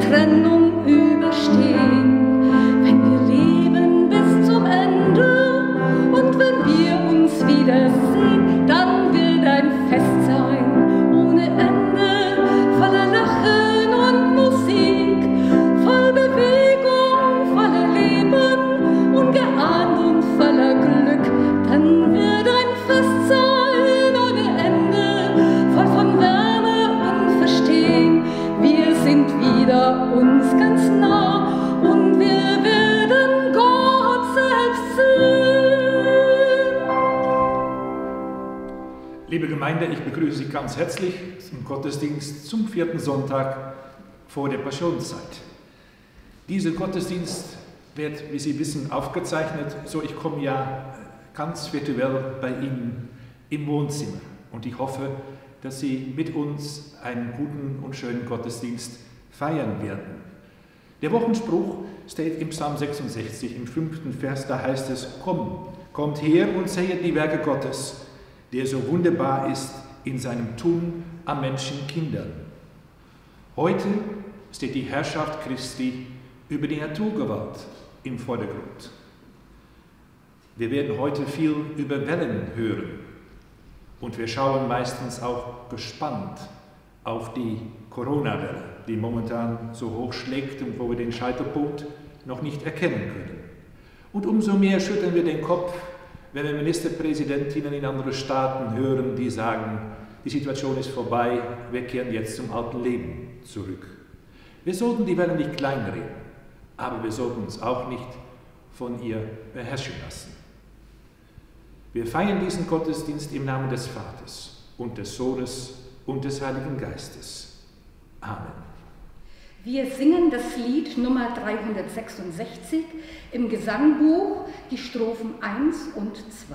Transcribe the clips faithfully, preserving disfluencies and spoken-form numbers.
Trennung überstehen, wenn wir leben bis zum Ende und wenn wir uns wiedersehen, dann wird ein Fest sein ohne Ende, voller Lachen und Musik, voll Bewegung, voller Leben, ungeahnt und voller Glück, dann wird ein Fest sein ohne Ende, voll von Wärme und Verstehen. Wir sind wieder uns ganz nah und wir werden Gott selbst sehen. Liebe Gemeinde, ich begrüße Sie ganz herzlich zum Gottesdienst zum vierten Sonntag vor der Passionszeit. Dieser Gottesdienst wird, wie Sie wissen, aufgezeichnet, so ich komme ja ganz virtuell bei Ihnen im Wohnzimmer und ich hoffe, dass Sie mit uns einen guten und schönen Gottesdienst feiern werden. Der Wochenspruch steht im Psalm sechsundsechzig, im fünften Vers, da heißt es: Komm, kommt her und sehet die Werke Gottes, der so wunderbar ist in seinem Tun am Menschenkindern. Heute steht die Herrschaft Christi über die Naturgewalt im Vordergrund. Wir werden heute viel über Wellen hören und wir schauen meistens auch gespannt auf die Corona-Welle, die momentan so hoch schlägt und wo wir den Scheitelpunkt noch nicht erkennen können. Und umso mehr schütteln wir den Kopf, wenn wir Ministerpräsidentinnen in anderen Staaten hören, die sagen, die Situation ist vorbei, wir kehren jetzt zum alten Leben zurück. Wir sollten die Welle nicht kleinreden, aber wir sollten uns auch nicht von ihr beherrschen lassen. Wir feiern diesen Gottesdienst im Namen des Vaters und des Sohnes und des Heiligen Geistes. Amen. Wir singen das Lied Nummer dreihundertsechsundsechzig im Gesangbuch, die Strophen eins und zwei.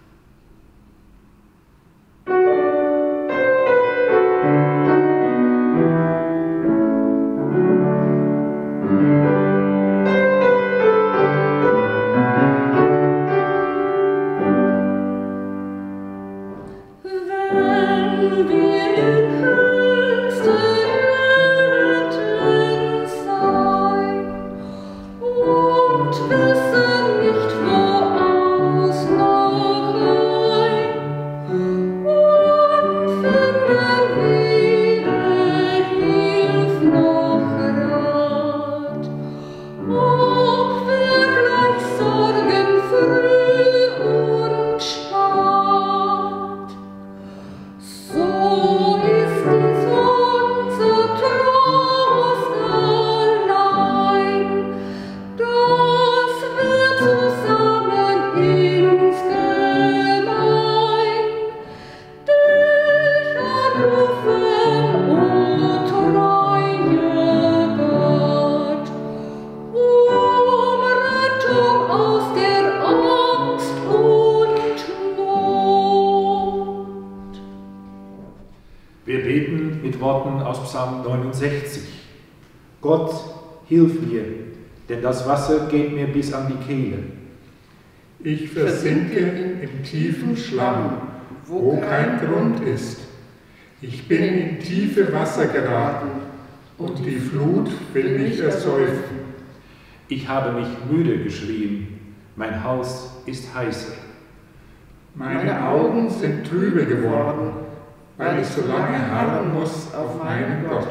Psalm neunundsechzig. Gott, hilf mir, denn das Wasser geht mir bis an die Kehle. Ich versinke im tiefen Schlamm, wo kein Grund ist. Ich bin in tiefe Wasser geraten und die Flut will mich ersäufen. Ich habe mich müde geschrien, mein Haus ist heißer. Meine Augen sind trübe geworden, weil ich so lange harren muss auf meinen Gott.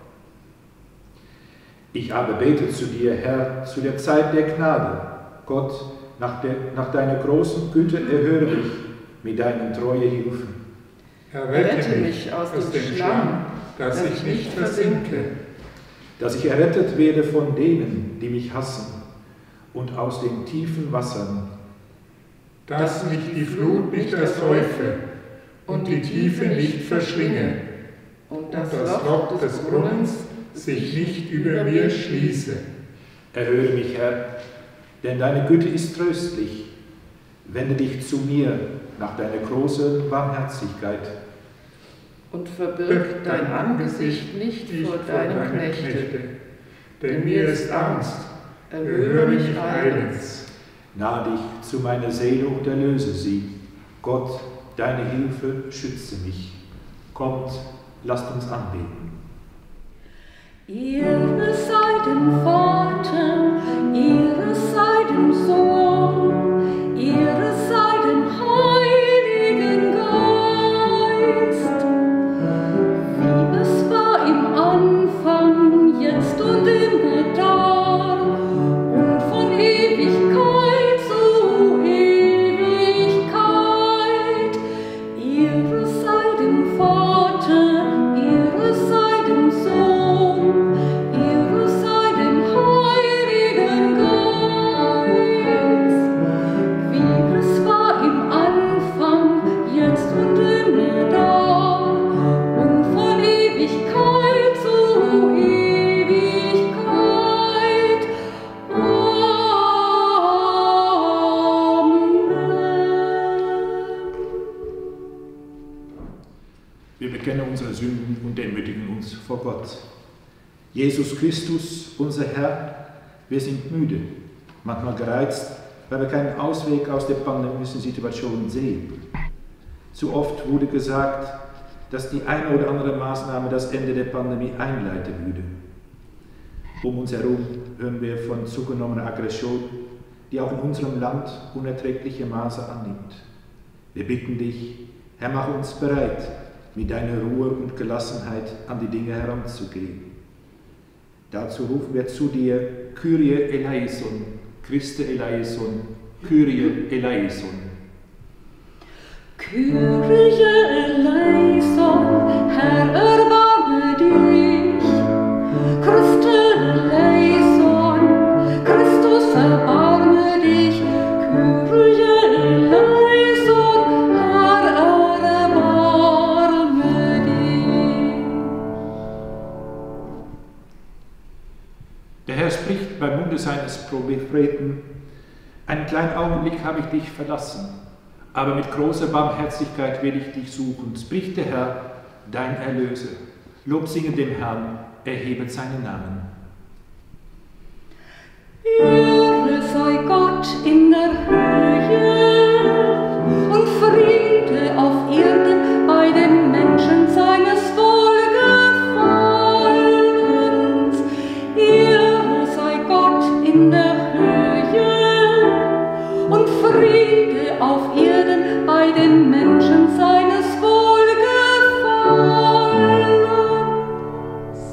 Ich aber bete zu dir, Herr, zu der Zeit der Gnade. Gott, nach, der, nach deiner großen Güte erhöre mich mit deinen treuen Hilfen. Errette mich aus dem Schlamm, dass ich nicht versinke. Dass ich errettet werde von denen, die mich hassen, und aus den tiefen Wassern. Dass mich die Flut nicht ersäufe und die Tiefe nicht verschlinge, und das, und das Loch des Brunnens sich nicht über mir schließe. Erhöre mich, Herr, denn deine Güte ist tröstlich. Wende dich zu mir nach deiner großen Barmherzigkeit. Und verbirg dein Angesicht nicht vor deinem Knechte, denn mir ist Angst, erhöre mich eilends. Nahe dich zu meiner Seele und erlöse sie. Gott, deine Hilfe schütze mich. Kommt, lasst uns anbeten. Ihr uns vor Gott. Jesus Christus, unser Herr, wir sind müde, manchmal gereizt, weil wir keinen Ausweg aus der pandemischen Situation sehen. Zu oft wurde gesagt, dass die eine oder andere Maßnahme das Ende der Pandemie einleiten würde. Um uns herum hören wir von zugenommener Aggression, die auch in unserem Land unerträgliche Maße annimmt. Wir bitten dich, Herr, mach uns bereit, mit deiner Ruhe und Gelassenheit an die Dinge heranzugehen. Dazu rufen wir zu dir, Kyrie eleison, Christe eleison, Kyrie eleison. Kyrie eleison, Herr, erbarme dich. Christe eleison, Christus, erbarme dich. Kyrie eleison, Herr, erbarme dich. Der Herr spricht beim Munde seines Propheten: Einen kleinen Augenblick habe ich dich verlassen, aber mit großer Barmherzigkeit werde ich dich suchen, spricht der Herr, dein Erlöser. Lob singe dem Herrn, erhebet seinen Namen. Ehre sei Gott in der Höhe und Friede auf Erden bei den Menschen seines Wohlgefallens. Ehre sei Gott in der Höhe und Friede auf Erden bei den Menschen seines Wohlgefallens.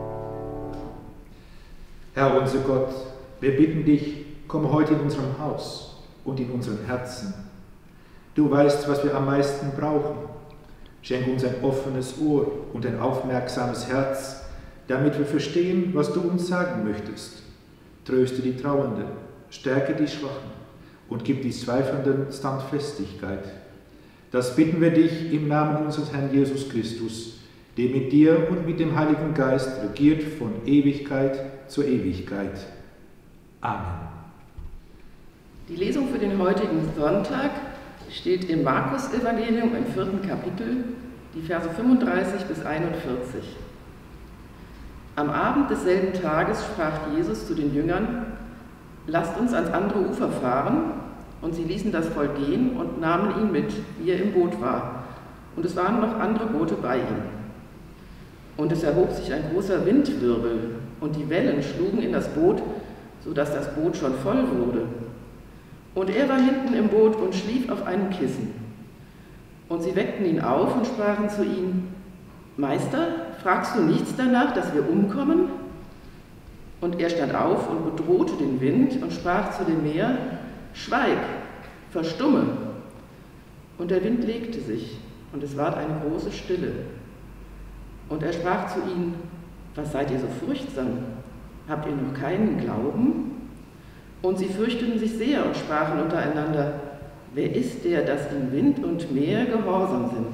Herr unser Gott, wir bitten dich, komm heute in unserem Haus und in unseren Herzen. Du weißt, was wir am meisten brauchen. Schenk uns ein offenes Ohr und ein aufmerksames Herz, damit wir verstehen, was du uns sagen möchtest. Tröste die Trauernden, stärke die Schwachen und gib die Zweifelnden Standfestigkeit. Das bitten wir dich im Namen unseres Herrn Jesus Christus, der mit dir und mit dem Heiligen Geist regiert von Ewigkeit zu Ewigkeit. Amen. Die Lesung für den heutigen Sonntag steht im Markus-Evangelium im vierten Kapitel, die Verse fünfunddreißig bis einundvierzig. Am Abend desselben Tages sprach Jesus zu den Jüngern: Lasst uns ans andere Ufer fahren. Und sie ließen das Volk gehen und nahmen ihn mit, wie er im Boot war. Und es waren noch andere Boote bei ihm. Und es erhob sich ein großer Windwirbel, und die Wellen schlugen in das Boot, sodass das Boot schon voll wurde. Und er war hinten im Boot und schlief auf einem Kissen. Und sie weckten ihn auf und sprachen zu ihm: Meister, fragst du nichts danach, dass wir umkommen? Und er stand auf und bedrohte den Wind und sprach zu dem Meer: Schweig, verstumme. Und der Wind legte sich, und es ward eine große Stille. Und er sprach zu ihnen: Was seid ihr so furchtsam? Habt ihr noch keinen Glauben? Und sie fürchteten sich sehr und sprachen untereinander: Wer ist der, dass ihm Wind und Meer gehorsam sind?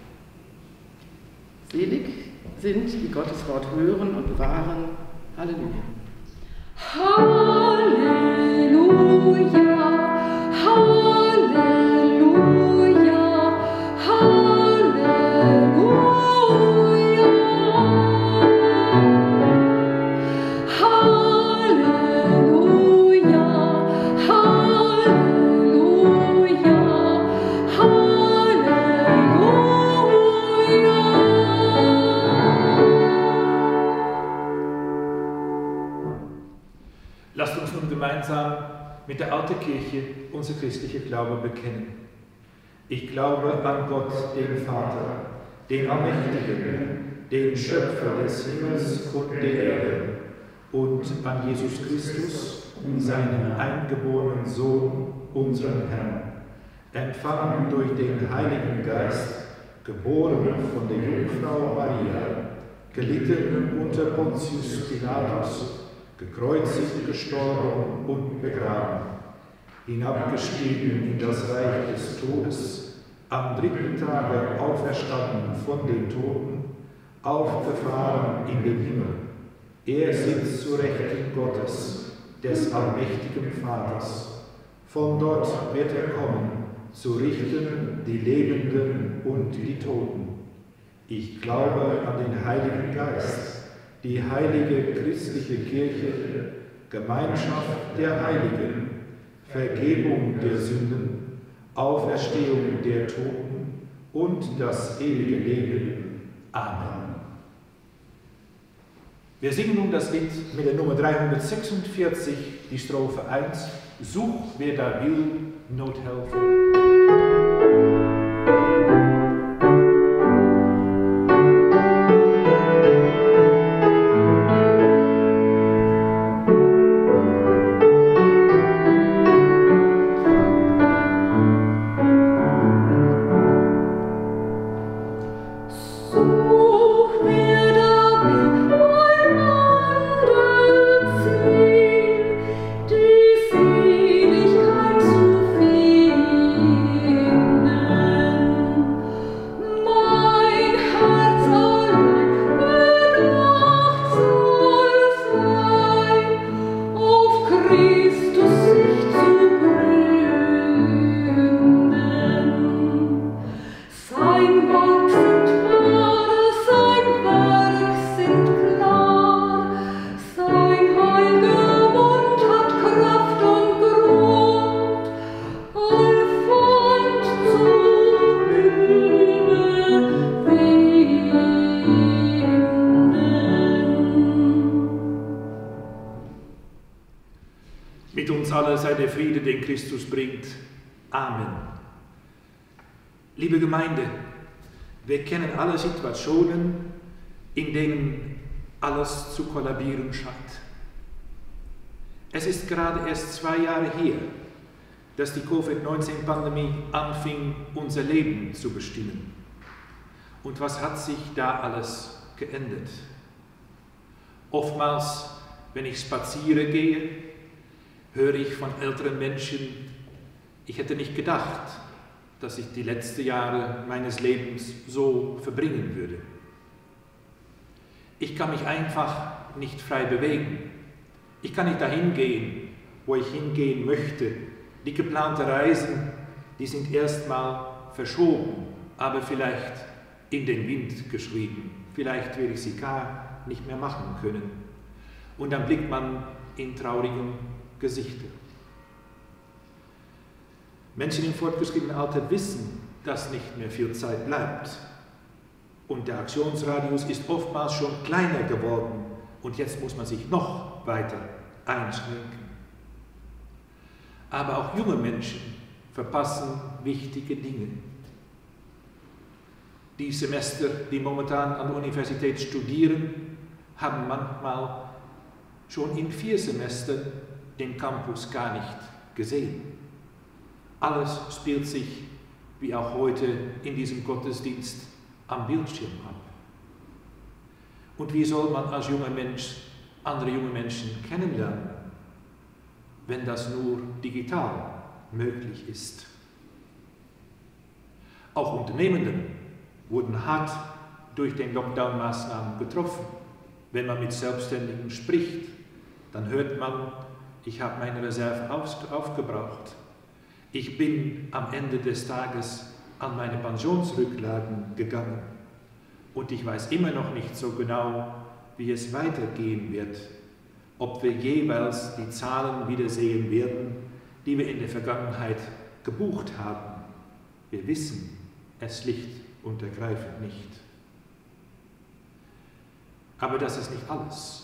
Selig sind, die Gottes Wort hören und bewahren. Halleluja. Halleluja, Halleluja, Halleluja, Halleluja, Halleluja, Halleluja. Lasst uns nun gemeinsam mit der Alten Kirche unser christlicher Glaube bekennen. Ich glaube an Gott, den Vater, den Allmächtigen, den Schöpfer des Himmels und der Erde, und an Jesus Christus, seinen eingeborenen Sohn, unseren Herrn, empfangen durch den Heiligen Geist, geboren von der Jungfrau Maria, gelitten unter Pontius Pilatus, gekreuzigt, gestorben und begraben, hinabgestiegen in das Reich des Todes, am dritten Tage auferstanden von den Toten, aufgefahren in den Himmel. Er sitzt zu Rechten Gottes, des allmächtigen Vaters. Von dort wird er kommen, zu richten die Lebenden und die Toten. Ich glaube an den Heiligen Geist, die heilige christliche Kirche, Gemeinschaft der Heiligen, Vergebung der Sünden, Auferstehung der Toten und das ewige Leben. Amen. Wir singen nun das Lied mit der Nummer dreihundertsechsundvierzig, die Strophe eins. Such, wer da will, Nothelfer. Den Christus bringt. Amen. Liebe Gemeinde, wir kennen alle Situationen, in denen alles zu kollabieren scheint. Es ist gerade erst zwei Jahre her, dass die Covid neunzehn Pandemie anfing, unser Leben zu bestimmen. Und was hat sich da alles geändert? Oftmals, wenn ich spazieren gehe, höre ich von älteren Menschen, ich hätte nicht gedacht, dass ich die letzten Jahre meines Lebens so verbringen würde. Ich kann mich einfach nicht frei bewegen. Ich kann nicht dahin gehen, wo ich hingehen möchte. Die geplanten Reisen, die sind erstmal verschoben, aber vielleicht in den Wind geschrieben. Vielleicht werde ich sie gar nicht mehr machen können. Und dann blickt man in traurigen Gesichter. Menschen im fortgeschrittenen Alter wissen, dass nicht mehr viel Zeit bleibt. Und der Aktionsradius ist oftmals schon kleiner geworden und jetzt muss man sich noch weiter einschränken. Aber auch junge Menschen verpassen wichtige Dinge. Die Semester, die momentan an der Universität studieren, haben manchmal schon in vier Semestern den Campus gar nicht gesehen. Alles spielt sich, wie auch heute in diesem Gottesdienst, am Bildschirm ab. Und wie soll man als junger Mensch andere junge Menschen kennenlernen, wenn das nur digital möglich ist? Auch Unternehmenden wurden hart durch den Lockdown-Maßnahmen getroffen. Wenn man mit Selbstständigen spricht, dann hört man, ich habe meine Reserve aufgebraucht. Ich bin am Ende des Tages an meine Pensionsrücklagen gegangen. Und ich weiß immer noch nicht so genau, wie es weitergehen wird. Ob wir jeweils die Zahlen wiedersehen werden, die wir in der Vergangenheit gebucht haben. Wir wissen es schlicht und ergreifend nicht. Aber das ist nicht alles.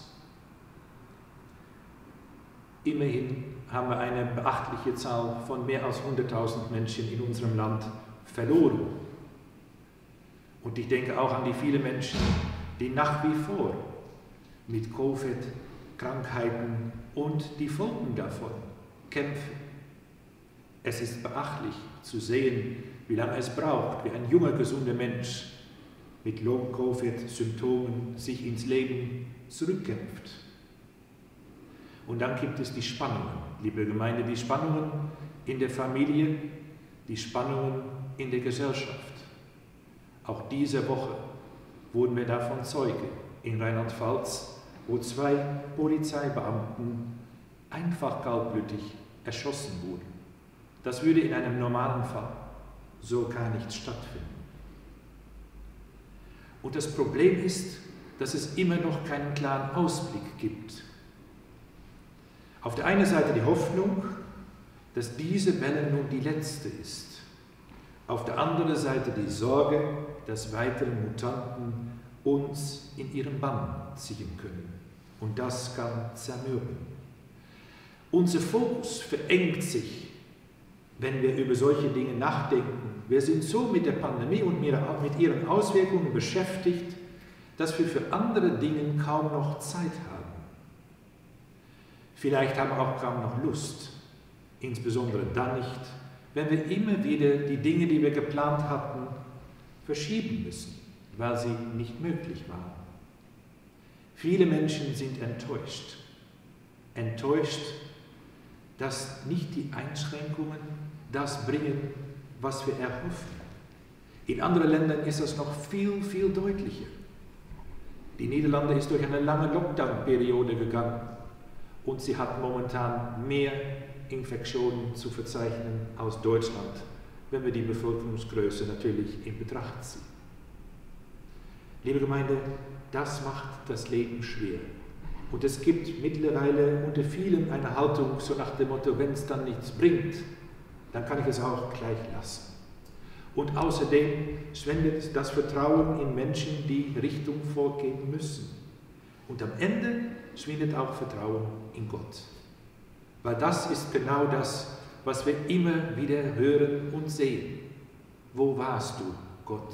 Immerhin haben wir eine beachtliche Zahl von mehr als hunderttausend Menschen in unserem Land verloren. Und ich denke auch an die vielen Menschen, die nach wie vor mit Covid, Krankheiten und die Folgen davon kämpfen. Es ist beachtlich zu sehen, wie lange es braucht, wie ein junger, gesunder Mensch mit Long-Covid-Symptomen sich ins Leben zurückkämpft. Und dann gibt es die Spannungen, liebe Gemeinde, die Spannungen in der Familie, die Spannungen in der Gesellschaft. Auch diese Woche wurden wir davon Zeuge in Rheinland-Pfalz, wo zwei Polizeibeamten einfach kaltblütig erschossen wurden. Das würde in einem normalen Fall so gar nicht stattfinden. Und das Problem ist, dass es immer noch keinen klaren Ausblick gibt. Auf der einen Seite die Hoffnung, dass diese Welle nun die letzte ist. Auf der anderen Seite die Sorge, dass weitere Mutanten uns in ihren Bann ziehen können. Und das kann zermürben. Unser Fokus verengt sich, wenn wir über solche Dinge nachdenken. Wir sind so mit der Pandemie und mit ihren Auswirkungen beschäftigt, dass wir für andere Dinge kaum noch Zeit haben. Vielleicht haben wir auch kaum noch Lust, insbesondere dann nicht, wenn wir immer wieder die Dinge, die wir geplant hatten, verschieben müssen, weil sie nicht möglich waren. Viele Menschen sind enttäuscht. Enttäuscht, dass nicht die Einschränkungen das bringen, was wir erhoffen. In anderen Ländern ist das noch viel, viel deutlicher. Die Niederlande ist durch eine lange Lockdown-Periode gegangen und sie hat momentan mehr Infektionen zu verzeichnen als Deutschland, wenn wir die Bevölkerungsgröße natürlich in Betracht ziehen. Liebe Gemeinde, das macht das Leben schwer. Und es gibt mittlerweile unter vielen eine Haltung so nach dem Motto, wenn es dann nichts bringt, dann kann ich es auch gleich lassen. Und außerdem schwindet das Vertrauen in Menschen, die Richtung vorgeben müssen. Und am Ende schwindet auch Vertrauen in Gott. Weil das ist genau das, was wir immer wieder hören und sehen. Wo warst du, Gott?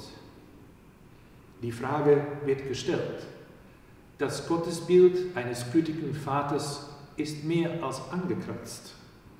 Die Frage wird gestellt. Das Gottesbild eines gütigen Vaters ist mehr als angekratzt.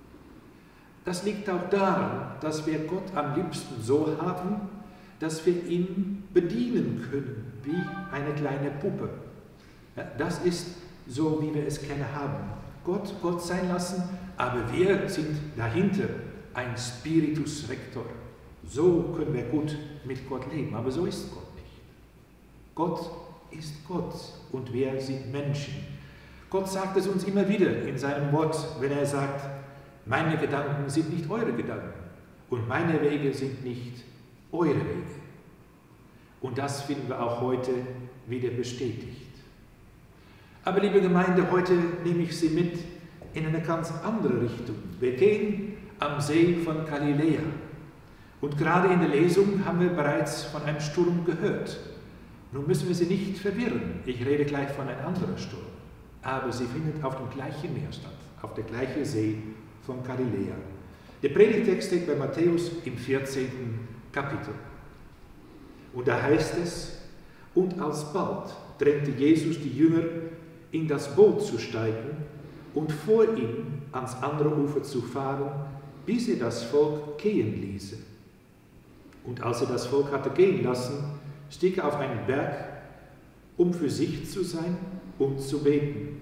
Das liegt auch daran, dass wir Gott am liebsten so haben, dass wir ihn bedienen können, wie eine kleine Puppe. Das ist so, wie wir es gerne haben. Gott, Gott sein lassen, aber wir sind dahinter ein Spiritus Rector. So können wir gut mit Gott leben, aber so ist Gott nicht. Gott ist Gott und wir sind Menschen. Gott sagt es uns immer wieder in seinem Wort, wenn er sagt, meine Gedanken sind nicht eure Gedanken und meine Wege sind nicht eure Wege. Und das finden wir auch heute wieder bestätigt. Aber liebe Gemeinde, heute nehme ich Sie mit in eine ganz andere Richtung. Wir gehen am See von Galiläa. Und gerade in der Lesung haben wir bereits von einem Sturm gehört. Nun müssen wir Sie nicht verwirren. Ich rede gleich von einem anderen Sturm. Aber sie findet auf dem gleichen Meer statt, auf der gleichen See von Galiläa. Der Predigtext steht bei Matthäus im vierzehnten Kapitel. Und da heißt es, und alsbald drängte Jesus die Jünger, in das Boot zu steigen und vor ihm ans andere Ufer zu fahren, bis er das Volk gehen ließe. Und als er das Volk hatte gehen lassen, stieg er auf einen Berg, um für sich zu sein und zu beten.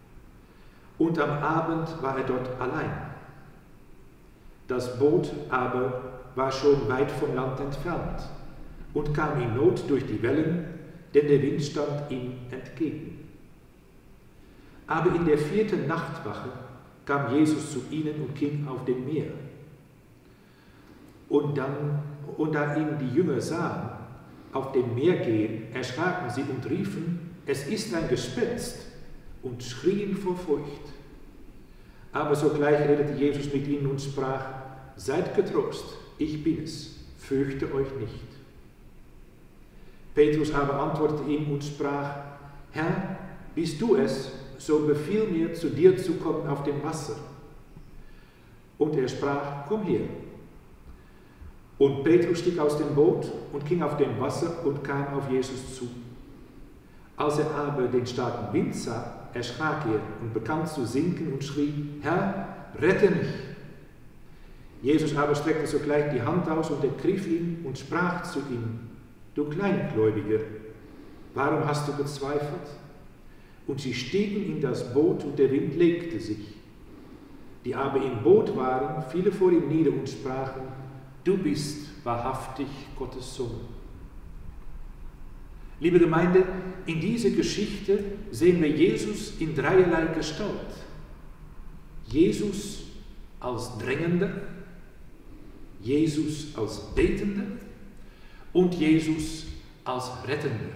Und am Abend war er dort allein. Das Boot aber war schon weit vom Land entfernt und kam in Not durch die Wellen, denn der Wind stand ihm entgegen. Aber in der vierten Nachtwache kam Jesus zu ihnen und ging auf dem Meer. Und, dann, und da ihn die Jünger sahen, auf dem Meer gehen, erschraken sie und riefen, es ist ein Gespenst, und schrien vor Furcht. Aber sogleich redete Jesus mit ihnen und sprach, seid getrost, ich bin es, fürchte euch nicht. Petrus aber antwortete ihm und sprach, Herr, bist du es, so befiehl mir, zu dir zu kommen auf dem Wasser. Und er sprach, komm her. Und Petrus stieg aus dem Boot und ging auf dem Wasser und kam auf Jesus zu. Als er aber den starken Wind sah, erschrak er und begann zu sinken und schrie, Herr, rette mich! Jesus aber streckte sogleich die Hand aus und ergriff ihn und sprach zu ihm, du Kleingläubiger, warum hast du gezweifelt? Und sie stiegen in das Boot und der Wind legte sich. Die aber im Boot waren, fielen vor ihm nieder und sprachen, du bist wahrhaftig Gottes Sohn. Liebe Gemeinde, in dieser Geschichte sehen wir Jesus in dreierlei Gestalt. Jesus als Drängender, Jesus als Betender und Jesus als Rettender.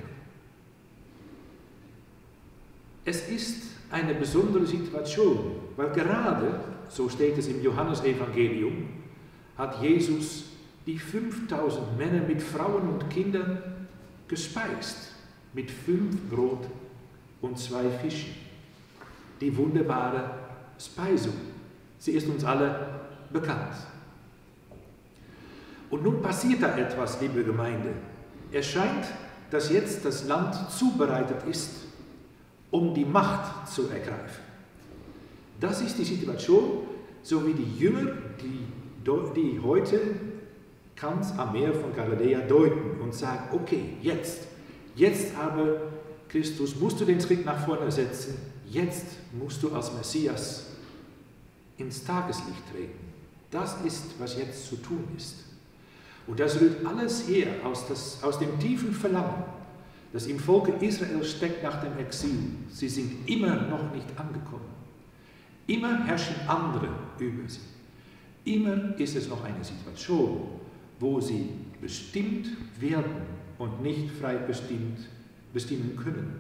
Es ist eine besondere Situation, weil gerade, so steht es im Johannesevangelium, hat Jesus die fünftausend Männer mit Frauen und Kindern gespeist, mit fünf Brot und zwei Fischen. Die wunderbare Speisung, sie ist uns alle bekannt. Und nun passiert da etwas, liebe Gemeinde. Es scheint, dass jetzt das Land zubereitet ist, um die Macht zu ergreifen. Das ist die Situation, so wie die Jünger, die, die heute ganz am Meer von Galiläa deuten und sagen, okay, jetzt, jetzt aber, Christus, musst du den Schritt nach vorne setzen, jetzt musst du als Messias ins Tageslicht treten. Das ist, was jetzt zu tun ist. Und das rührt alles her aus, das, aus dem tiefen Verlangen, das im Volke Israel steckt nach dem Exil. Sie sind immer noch nicht angekommen. Immer herrschen andere über sie. Immer ist es noch eine Situation, wo sie bestimmt werden und nicht frei bestimmt, bestimmen können.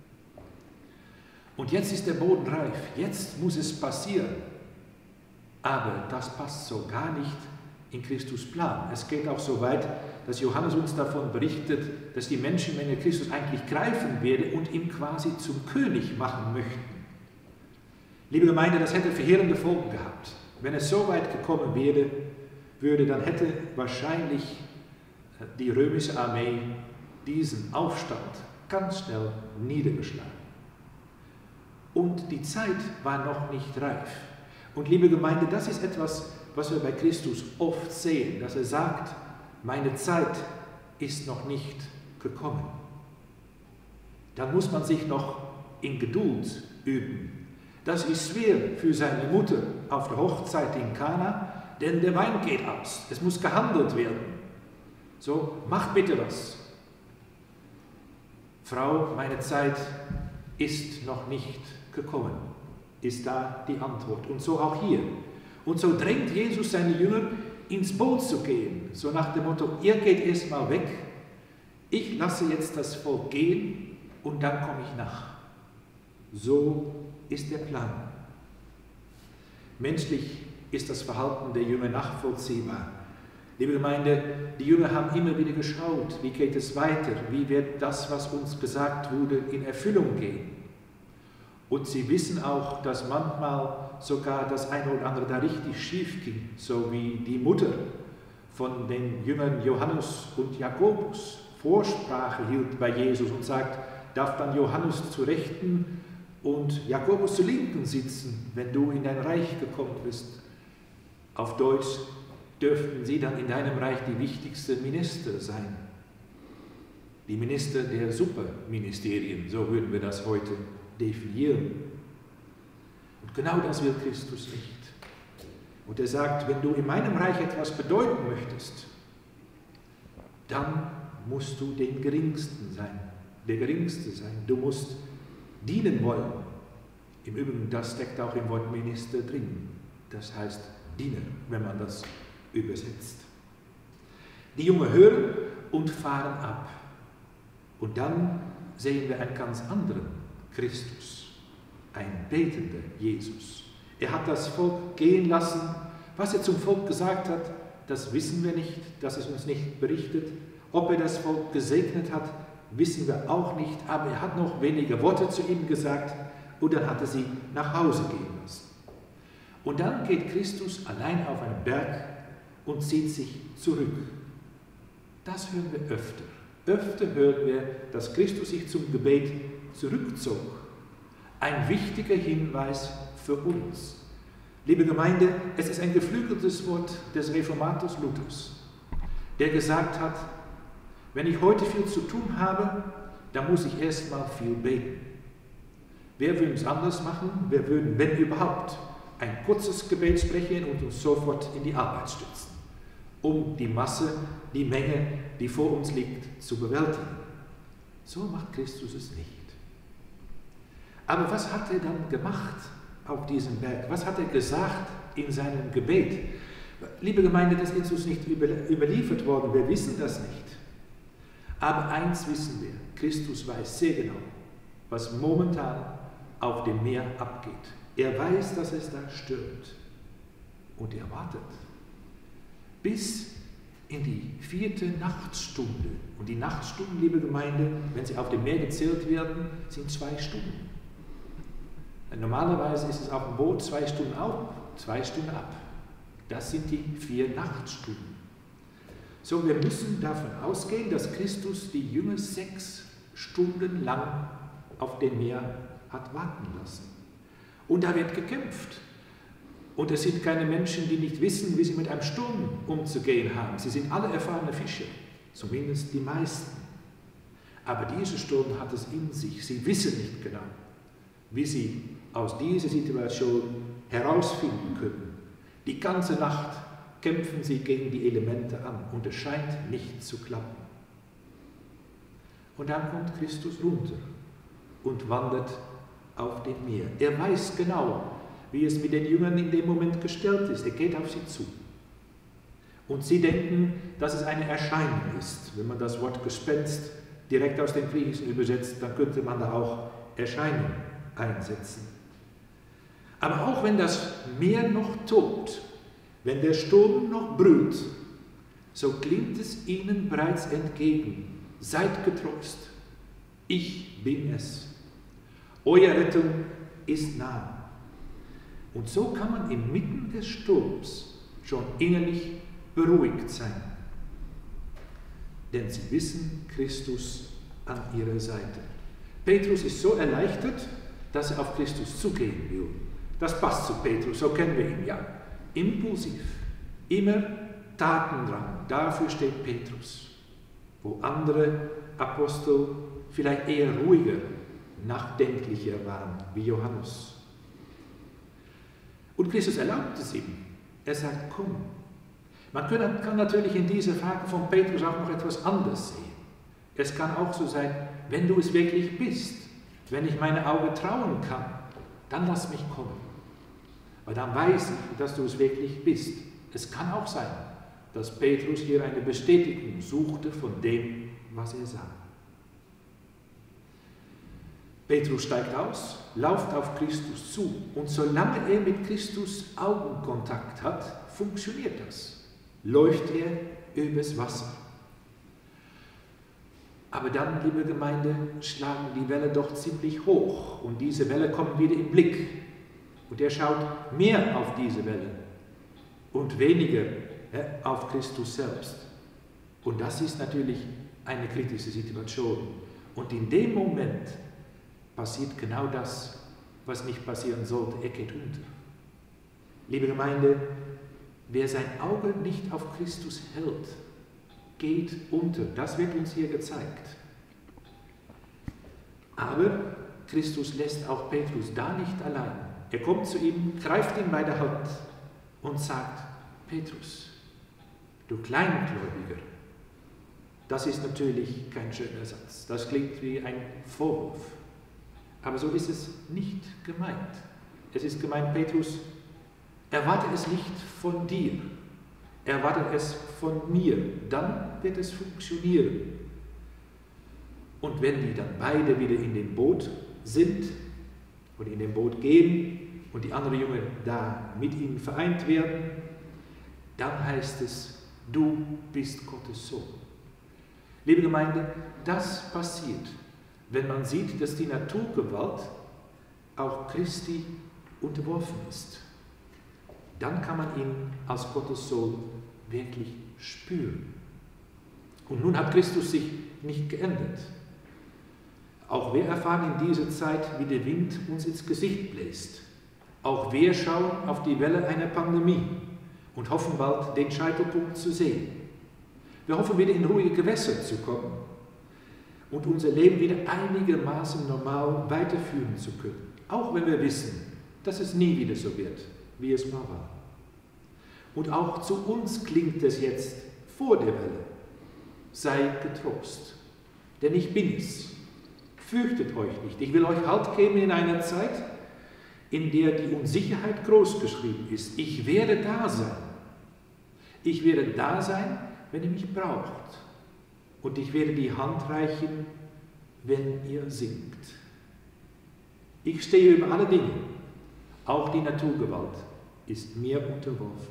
Und jetzt ist der Boden reif, jetzt muss es passieren. Aber das passt so gar nicht in Christus Plan. Es geht auch so weit, dass Johannes uns davon berichtet, dass die Menschenmenge Christus eigentlich greifen werde und ihn quasi zum König machen möchten. Liebe Gemeinde, das hätte verheerende Folgen gehabt. Wenn es so weit gekommen wäre, würde, dann hätte wahrscheinlich die römische Armee diesen Aufstand ganz schnell niedergeschlagen. Und die Zeit war noch nicht reif. Und liebe Gemeinde, das ist etwas, was wir bei Christus oft sehen, dass er sagt, meine Zeit ist noch nicht gekommen. Dann muss man sich noch in Geduld üben. Das ist schwer für seine Mutter auf der Hochzeit in Kana, denn der Wein geht aus. Es muss gehandelt werden. So, mach bitte was. Frau, meine Zeit ist noch nicht gekommen, ist da die Antwort. Und so auch hier. Und so drängt Jesus seine Jünger, ins Boot zu gehen, so nach dem Motto, ihr geht erstmal weg, ich lasse jetzt das Volk gehen und dann komme ich nach. So ist der Plan. Menschlich ist das Verhalten der Jünger nachvollziehbar. Liebe Gemeinde, die Jünger haben immer wieder geschaut, wie geht es weiter, wie wird das, was uns gesagt wurde, in Erfüllung gehen. Und sie wissen auch, dass manchmal sogar das eine oder andere da richtig schief ging, so wie die Mutter von den Jüngern Johannes und Jakobus Vorsprache hielt bei Jesus und sagt, darf dann Johannes zur Rechten und Jakobus zur Linken sitzen, wenn du in dein Reich gekommen bist. Auf Deutsch dürften sie dann in deinem Reich die wichtigsten Minister sein. Die Minister der Superministerien, so würden wir das heute definieren. Und genau das will Christus nicht. Und er sagt, wenn du in meinem Reich etwas bedeuten möchtest, dann musst du den Geringsten sein, der Geringste sein. Du musst dienen wollen. Im Übrigen, das steckt auch im Wort Minister drin. Das heißt dienen, wenn man das übersetzt. Die Jünger hören und fahren ab. Und dann sehen wir einen ganz anderen Christus, ein betender Jesus. Er hat das Volk gehen lassen. Was er zum Volk gesagt hat, das wissen wir nicht, das ist uns nicht berichtet. Ob er das Volk gesegnet hat, wissen wir auch nicht, aber er hat noch wenige Worte zu ihnen gesagt und dann hat er sie nach Hause gehen lassen. Und dann geht Christus allein auf einen Berg und zieht sich zurück. Das hören wir öfter. Öfter hören wir, dass Christus sich zum Gebet zurückzog. Ein wichtiger Hinweis für uns. Liebe Gemeinde, es ist ein geflügeltes Wort des Reformators Luthers, der gesagt hat, wenn ich heute viel zu tun habe, dann muss ich erstmal viel beten. Wer würde es anders machen? Wir würden, wenn überhaupt, ein kurzes Gebet sprechen und uns sofort in die Arbeit stützen, um die Masse, die Menge, die vor uns liegt, zu bewältigen. So macht Christus es nicht. Aber was hat er dann gemacht auf diesem Berg? Was hat er gesagt in seinem Gebet? Liebe Gemeinde, das ist uns nicht überliefert worden, wir wissen das nicht. Aber eins wissen wir, Christus weiß sehr genau, was momentan auf dem Meer abgeht. Er weiß, dass es da stürmt. Und er wartet bis in die vierte Nachtstunde. Und die Nachtstunden, liebe Gemeinde, wenn sie auf dem Meer gezählt werden, sind zwei Stunden. Normalerweise ist es auf dem Boot zwei Stunden auf, zwei Stunden ab. Das sind die vier Nachtstunden. So, wir müssen davon ausgehen, dass Christus die Jünger sechs Stunden lang auf dem Meer hat warten lassen. Und da wird gekämpft. Und es sind keine Menschen, die nicht wissen, wie sie mit einem Sturm umzugehen haben. Sie sind alle erfahrene Fischer, zumindest die meisten. Aber dieser Sturm hat es in sich. Sie wissen nicht genau, wie sie aus dieser Situation herausfinden können. Die ganze Nacht kämpfen sie gegen die Elemente an und es scheint nicht zu klappen. Und dann kommt Christus runter und wandert auf dem Meer. Er weiß genau, wie es mit den Jüngern in dem Moment gestellt ist. Er geht auf sie zu. Und sie denken, dass es eine Erscheinung ist. Wenn man das Wort Gespenst direkt aus dem Griechischen übersetzt, dann könnte man da auch Erscheinung einsetzen. Aber auch wenn das Meer noch tobt, wenn der Sturm noch brüllt, so klingt es ihnen bereits entgegen. Seid getrost, ich bin es. Eure Rettung ist nah. Und so kann man inmitten des Sturms schon innerlich beruhigt sein. Denn sie wissen Christus an ihrer Seite. Petrus ist so erleichtert, dass er auf Christus zugehen will. Das passt zu Petrus, so kennen wir ihn ja. Impulsiv, immer Tatendrang, dafür steht Petrus. Wo andere Apostel vielleicht eher ruhiger, nachdenklicher waren, wie Johannes. Und Christus erlaubt es ihm. Er sagt, komm. Man kann, kann natürlich in dieser Frage von Petrus auch noch etwas anderes sehen. Es kann auch so sein, wenn du es wirklich bist, wenn ich meine Augen trauen kann, dann lass mich kommen. Weil dann weiß ich, dass du es wirklich bist. Es kann auch sein, dass Petrus hier eine Bestätigung suchte von dem, was er sah. Petrus steigt aus, lauft auf Christus zu und solange er mit Christus Augenkontakt hat, funktioniert das. Läuft er übers Wasser. Aber dann, liebe Gemeinde, schlagen die Wellen doch ziemlich hoch und diese Wellen kommen wieder im Blick. Und er schaut mehr auf diese Welle und weniger ja, auf Christus selbst. Und das ist natürlich eine kritische Situation. Und in dem Moment passiert genau das, was nicht passieren sollte. Er geht unter. Liebe Gemeinde, wer sein Auge nicht auf Christus hält, geht unter. Das wird uns hier gezeigt. Aber Christus lässt auch Petrus da nicht allein. Er kommt zu ihm, greift ihn bei der Hand und sagt, Petrus, du Kleingläubiger. Das ist natürlich kein schöner Satz. Das klingt wie ein Vorwurf. Aber so ist es nicht gemeint. Es ist gemeint, Petrus, erwarte es nicht von dir. Erwarte es von mir. Dann wird es funktionieren. Und wenn die dann beide wieder in dem Boot sind oder in dem Boot gehen und die anderen Jünger da mit ihnen vereint werden, dann heißt es, du bist Gottes Sohn. Liebe Gemeinde, das passiert, wenn man sieht, dass die Naturgewalt auch Christi unterworfen ist. Dann kann man ihn als Gottes Sohn wirklich spüren. Und nun hat Christus sich nicht geändert. Auch wir erfahren in dieser Zeit, wie der Wind uns ins Gesicht bläst. Auch wir schauen auf die Welle einer Pandemie und hoffen bald, den Scheitelpunkt zu sehen. Wir hoffen, wieder in ruhige Gewässer zu kommen und unser Leben wieder einigermaßen normal weiterführen zu können. Auch wenn wir wissen, dass es nie wieder so wird, wie es mal war. Und auch zu uns klingt es jetzt vor der Welle. Sei getrost, denn ich bin es. Fürchtet euch nicht. Ich will euch Halt geben in einer Zeit, in der die Unsicherheit groß geschrieben ist. Ich werde da sein. Ich werde da sein, wenn ihr mich braucht. und ich werde die Hand reichen, wenn ihr singt. Ich stehe über alle Dinge, auch die Naturgewalt ist mir unterworfen.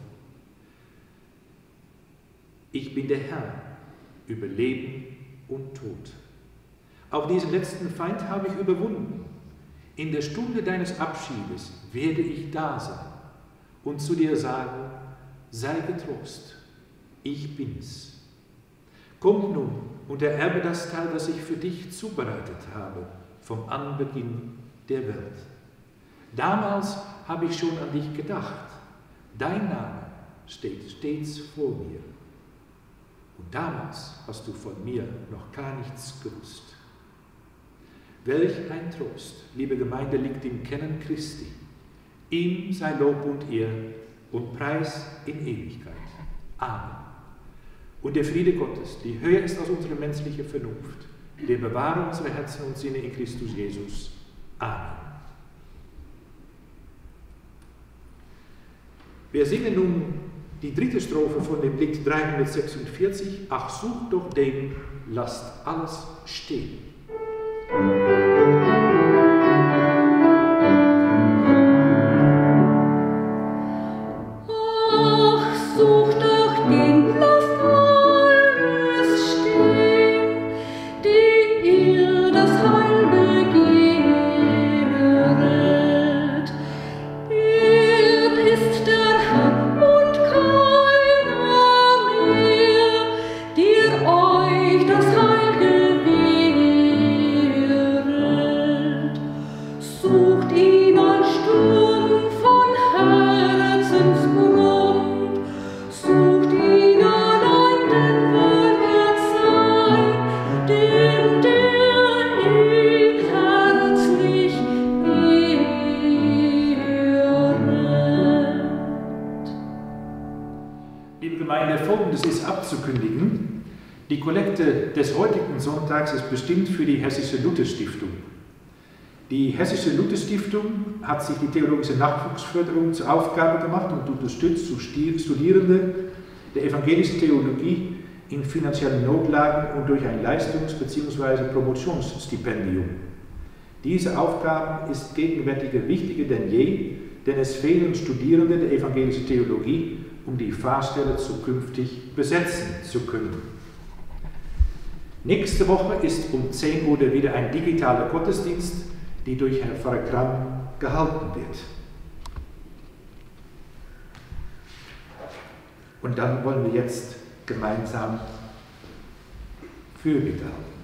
Ich bin der Herr über Leben und Tod. Auch diesen letzten Feind habe ich überwunden. In der Stunde deines Abschiedes werde ich da sein und zu dir sagen, sei getrost, ich bin's. Komm nun und ererbe das Teil, das ich für dich zubereitet habe, vom Anbeginn der Welt. Damals habe ich schon an dich gedacht. Dein Name steht stets vor mir. Und damals hast du von mir noch gar nichts gewusst. Welch ein Trost, liebe Gemeinde, liegt im Kennen Christi. Ihm sei Lob und Ehr und Preis in Ewigkeit. Amen. Und der Friede Gottes, die höher ist als unsere menschliche Vernunft, der bewahre unsere Herzen und Sinne in Christus Jesus. Amen. Wir singen nun die dritte Strophe von dem Lied dreihundertsechsundvierzig. Ach, sucht doch den, lasst alles stehen. Ach, sucht doch den, lasst alles stehen, die ihr das Heil begehret. Er ist der Herr und keiner mehr, der euch das Heil gewähret. Sucht ihn an Sturm von Herzensgrund, sucht ihn allein, denn wohl wird sein, dem der ihn herzlich ehret. Liebe Gemeinde, Folgendes ist abzukündigen. Die Kollekte des heutigen Sonntags ist bestimmt für die Hessische Lutherstiftung. Die Hessische Lutherstiftung hat sich die theologische Nachwuchsförderung zur Aufgabe gemacht und unterstützt Studierende der evangelischen Theologie in finanziellen Notlagen und durch ein Leistungs- bzw. Promotionsstipendium. Diese Aufgabe ist gegenwärtig wichtiger denn je, denn es fehlen Studierende der evangelischen Theologie, um die Pfarrstelle zukünftig besetzen zu können. Nächste Woche ist um zehn Uhr wieder ein digitaler Gottesdienst, die durch Herrn Pfarrer Kramm gehalten wird. Und dann wollen wir jetzt gemeinsam Fürbitte halten.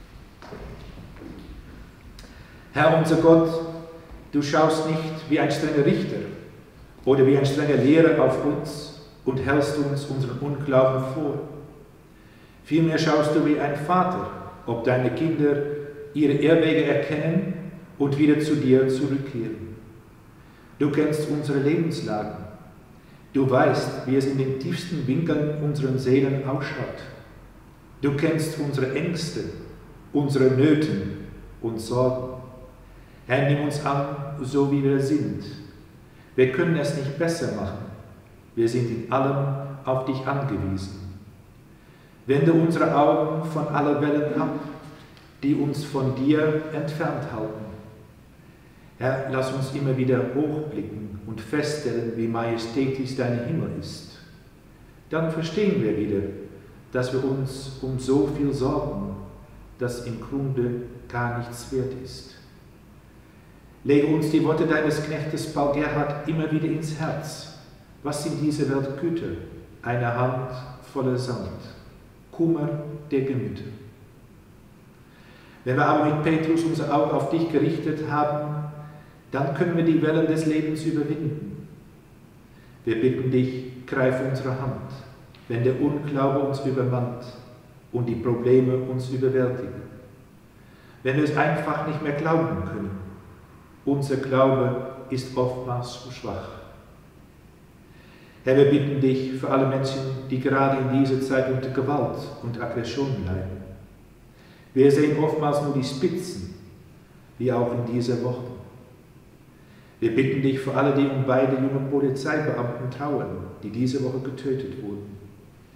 Herr unser Gott, du schaust nicht wie ein strenger Richter oder wie ein strenger Lehrer auf uns und hältst uns unseren Unglauben vor. Vielmehr schaust du wie ein Vater, ob deine Kinder ihre Irrwege erkennen und wieder zu dir zurückkehren. Du kennst unsere Lebenslagen. Du weißt, wie es in den tiefsten Winkeln unserer Seelen ausschaut. Du kennst unsere Ängste, unsere Nöten und Sorgen. Herr, nimm uns an, so wie wir sind. Wir können es nicht besser machen. Wir sind in allem auf dich angewiesen. Wende unsere Augen von aller Wellen ab, die uns von dir entfernt halten. Herr, lass uns immer wieder hochblicken und feststellen, wie majestätisch dein Himmel ist. Dann verstehen wir wieder, dass wir uns um so viel sorgen, das im Grunde gar nichts wert ist. Lege uns die Worte deines Knechtes Paul Gerhard immer wieder ins Herz. Was in dieser Welt Güter? Eine Hand voller Sand. Kummer der Gemüter. Wenn wir aber mit Petrus unser Auge auf dich gerichtet haben, dann können wir die Wellen des Lebens überwinden. Wir bitten dich, greif unsere Hand, wenn der Unglaube uns übermannt und die Probleme uns überwältigen. Wenn wir es einfach nicht mehr glauben können. Unser Glaube ist oftmals zu schwach. Herr, wir bitten dich für alle Menschen, die gerade in dieser Zeit unter Gewalt und Aggression leiden. Wir sehen oftmals nur die Spitzen, wie auch in dieser Woche. Wir bitten dich für alle, die um beide jungen Polizeibeamten trauern, die diese Woche getötet wurden.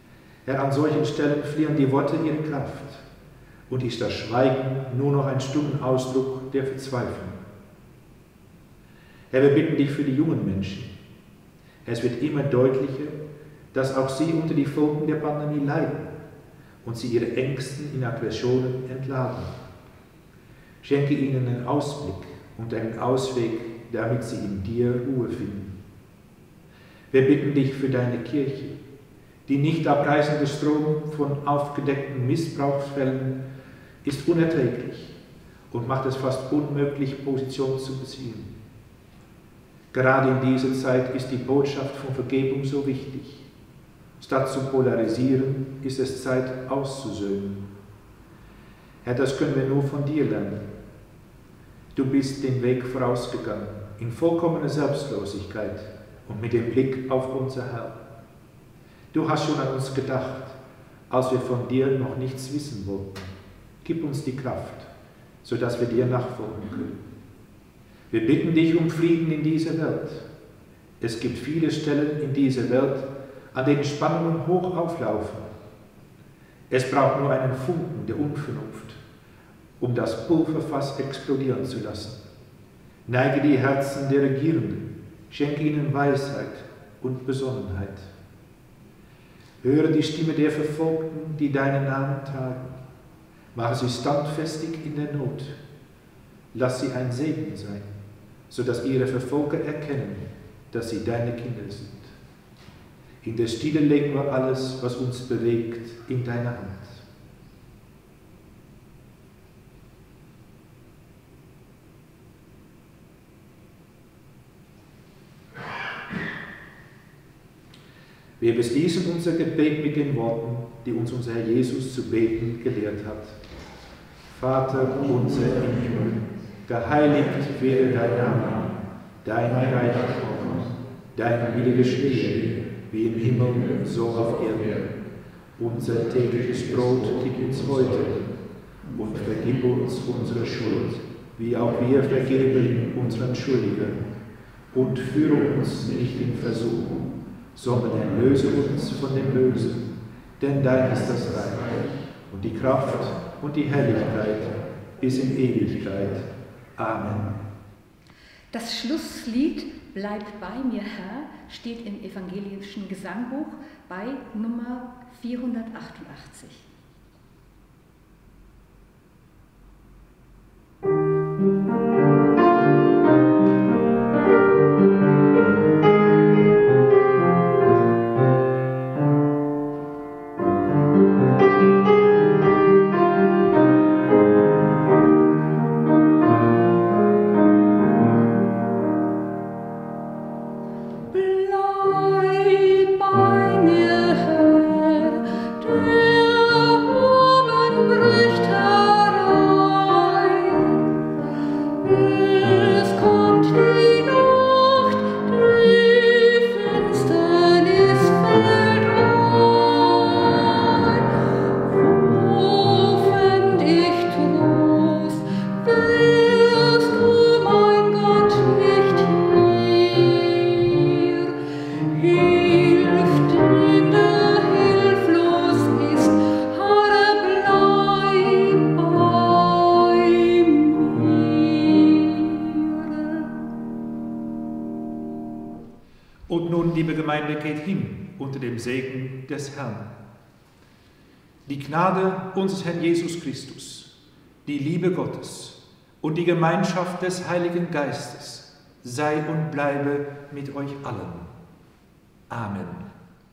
Herr, an solchen Stellen verlieren die Worte ihre Kraft und ist das Schweigen nur noch ein stummer Ausdruck der Verzweiflung. Herr, wir bitten dich für die jungen Menschen. Es wird immer deutlicher, dass auch sie unter die Folgen der Pandemie leiden und sie ihre Ängsten in Aggressionen entladen. Schenke ihnen einen Ausblick und einen Ausweg, damit sie in dir Ruhe finden. Wir bitten dich für deine Kirche. Die nicht abreißende Strom von aufgedeckten Missbrauchsfällen ist unerträglich und macht es fast unmöglich, Position zu beziehen. Gerade in dieser Zeit ist die Botschaft von Vergebung so wichtig. Statt zu polarisieren, ist es Zeit auszusöhnen. Herr, das können wir nur von dir lernen. Du bist den Weg vorausgegangen, in vollkommener Selbstlosigkeit und mit dem Blick auf unser Herr. Du hast schon an uns gedacht, als wir von dir noch nichts wissen wollten. Gib uns die Kraft, sodass wir dir nachfolgen können. Wir bitten dich um Frieden in dieser Welt. Es gibt viele Stellen in dieser Welt, an denen Spannungen hoch auflaufen. Es braucht nur einen Funken der Unvernunft, um das Pulverfass explodieren zu lassen. Neige die Herzen der Regierenden, schenke ihnen Weisheit und Besonnenheit. Höre die Stimme der Verfolgten, die deinen Namen tragen. Mache sie standfestig in der Not. Lass sie ein Segen sein, sodass ihre Verfolger erkennen, dass sie deine Kinder sind. In der Stille legen wir alles, was uns bewegt, in deine Hand. Wir beschließen unser Gebet mit den Worten, die uns unser Herr Jesus zu beten gelehrt hat. Vater unser im Himmel, geheiligt werde dein Name, dein Reich komme, dein Wille geschehe, wie im Himmel, so auf Erden. Unser tägliches Brot gib uns heute und vergib uns unsere Schuld, wie auch wir vergeben unseren Schuldigern. Und führe uns nicht in Versuchung, sondern erlöse uns von dem Bösen, denn dein ist das Reich und die Kraft und die Herrlichkeit bis in Ewigkeit. Amen. Das Schlusslied Bleib bei mir, Herr, steht im evangelischen Gesangbuch bei Nummer vierhundertachtundachtzig. Und nun, liebe Gemeinde, geht hin unter dem Segen des Herrn. Die Gnade unseres Herrn Jesus Christus, die Liebe Gottes und die Gemeinschaft des Heiligen Geistes sei und bleibe mit euch allen. Amen.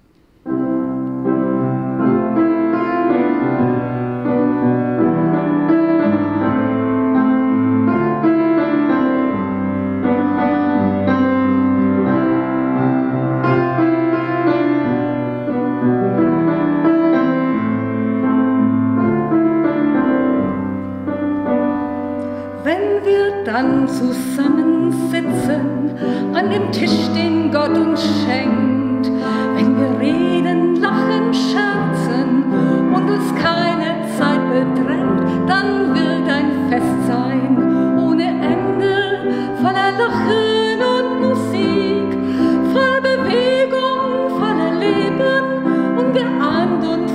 Dann zusammensitzen an dem Tisch, den Gott uns schenkt, wenn wir reden, lachen, scherzen und uns keine Zeit bedrängt, dann wird ein Fest sein ohne Ende, voller Lachen und Musik, voller Bewegung, voller Leben, ungeahnt und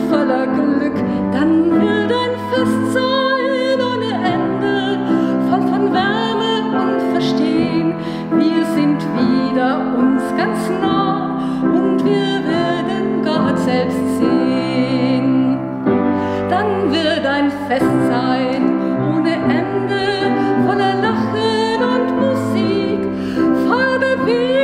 Fest sein, ohne Ende, voller Lachen und Musik, voll Bewegung.